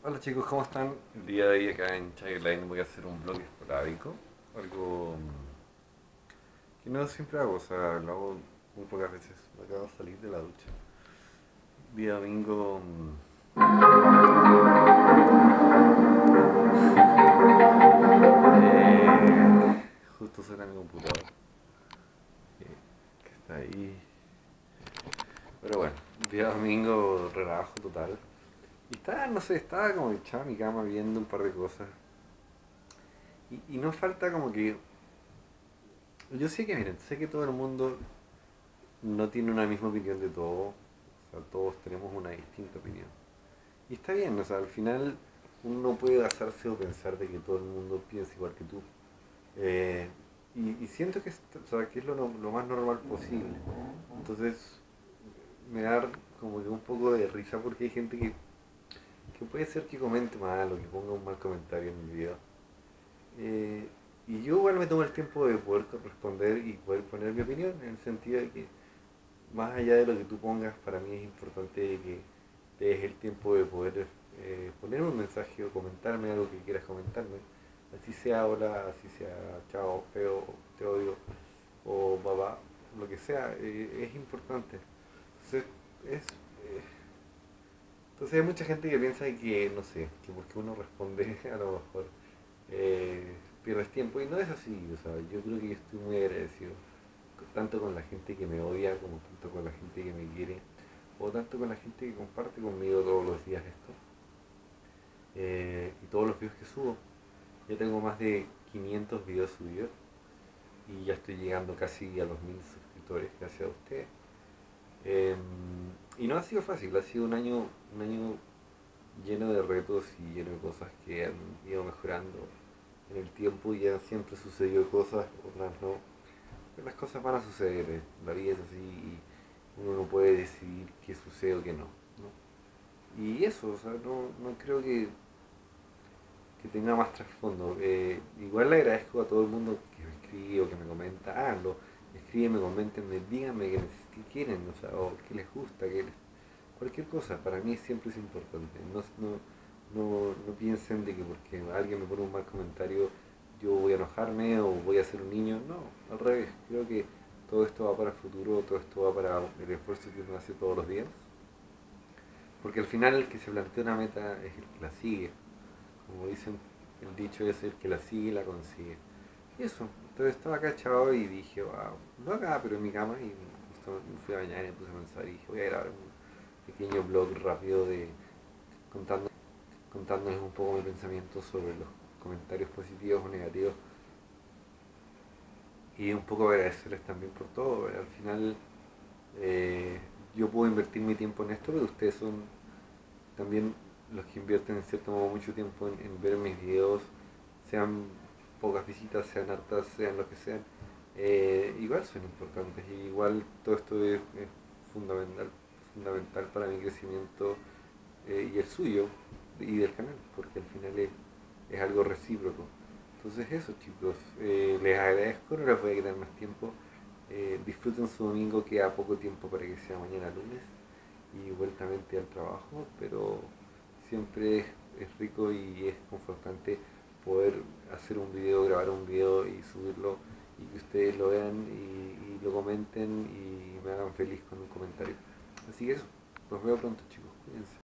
Hola chicos, ¿cómo están? El día de hoy acá en Childline voy a hacer un blog esporádico, algo que no siempre hago, o sea, lo hago muy pocas veces. Me acabo de salir de la ducha. Día domingo, justo suena mi computador, que está ahí. Pero bueno, día domingo, relajo total. Y estaba, no sé, estaba como echado en mi cama viendo un par de cosas. Y no falta como que... Yo sé que, miren, sé que todo el mundo no tiene una misma opinión de todo, o sea, todos tenemos una distinta opinión. Y está bien, o sea, al final uno no puede basarse o pensar de que todo el mundo piensa igual que tú. Eh, y siento que o sea, que es lo más normal posible. Entonces me da como que un poco de risa porque hay gente que puede ser que comente mal o que ponga un mal comentario en mi video. Eh, y yo igual me tomo el tiempo de poder responder y poder poner mi opinión en el sentido de que más allá de lo que tú pongas, para mí es importante que te des el tiempo de poder poner un mensaje o comentarme algo que quieras comentarme. Así sea hola, así sea chao, feo, te odio, o babá, lo que sea, es importante. Entonces, es, eh, entonces hay mucha gente que piensa que, no sé, que porque uno responde a lo mejor pierdes tiempo y no es así, o sea, yo creo que yo estoy muy agradecido tanto con la gente que me odia como tanto con la gente que me quiere o tanto con la gente que comparte conmigo todos los días esto y todos los videos que subo. Ya tengo más de 500 videos subidos y ya estoy llegando casi a los 1000 suscriptores gracias a ustedes. Eh, y no ha sido fácil, ha sido un año lleno de retos y lleno de cosas que han ido mejorando en el tiempo y ya siempre sucedió cosas, otras no. Pero las cosas van a suceder, la vida es así y uno no puede decidir qué sucede o qué no, ¿no? Y eso, o sea, no creo que tenga más trasfondo. Igual le agradezco a todo el mundo que me escribe o que me comenta, háganlo, escriben, comentenme, díganme qué quieren, o sea, o qué les gusta, cualquier cosa, para mí siempre es importante. No piensen de que porque alguien me pone un mal comentario yo voy a enojarme o voy a ser un niño. No, al revés. Creo que todo esto va para el futuro, todo esto va para el esfuerzo que uno hace todos los días. Porque al final el que se plantea una meta es el que la sigue. Como dicen, el dicho es el que la sigue y la consigue. Y eso, entonces estaba acá echado y dije, wow, no acá, pero en mi cama y justo me fui a bañar y me puse a pensar y dije, voy a grabar un pequeño blog rápido de contando, contándoles un poco mi pensamiento sobre los comentarios positivos o negativos y un poco agradecerles también por todo. Al final eh, yo puedo invertir mi tiempo en esto, pero ustedes son también los que invierten en cierto modo mucho tiempo en ver mis videos, sean pocas visitas, sean hartas, sean lo que sean. Igual son importantes y igual todo esto es fundamental, fundamental para mi crecimiento y el suyo y del canal, porque al final es algo recíproco. Entonces eso chicos, les agradezco, no les voy a quitar más tiempo. Disfruten su domingo, queda poco tiempo para que sea mañana lunes y vueltamente al trabajo, pero siempre es rico y es confortante poder hacer un video, grabar un video y subirlo y que ustedes lo vean y lo comenten y me hagan feliz con un comentario. Así que eso, los veo pronto chicos, cuídense.